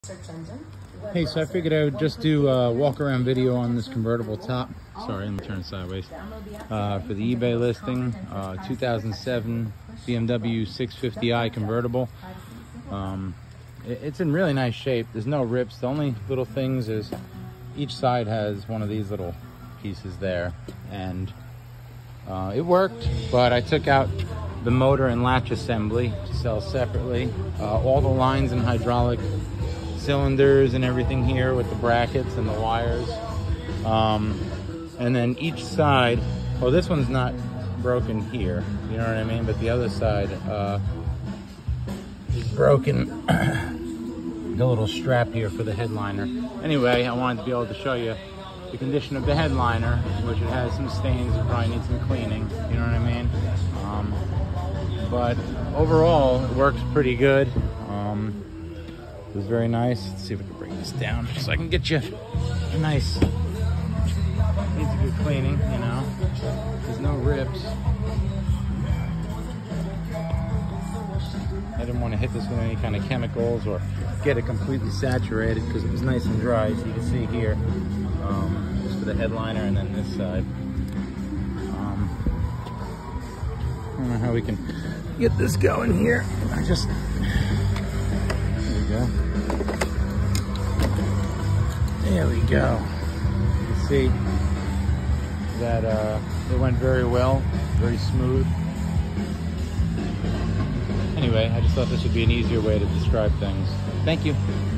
Hey, so I figured I would just do a walk around video on this convertible top. Sorry, let me turn it sideways. For the eBay listing, 2007 BMW 650i convertible. It's in really nice shape. There's no rips. The only little things is each side has one of these little pieces there, and it worked, but I took out the motor and latch assembly to sell separately. All the lines and hydraulic cylinders and everything here with the brackets and the wires, and then each side, well, this one's not broken here, you know what I mean, but the other side is broken. The little strap here for the headliner. Anyway, I wanted to be able to show you the condition of the headliner, which it has some stains, it probably needs some cleaning, you know what I mean, but overall it works pretty good. It was very nice. Let's see if we can bring this down so I can get you a nice, needs a good cleaning, you know. There's no rips. I didn't want to hit this with any kind of chemicals or get it completely saturated because it was nice and dry. So you can see here, just for the headliner, and then this side. I don't know how we can get this going here. I just... There we go. You can see that it went very well, very smooth. Anyway, I just thought this would be an easier way to describe things. Thank you.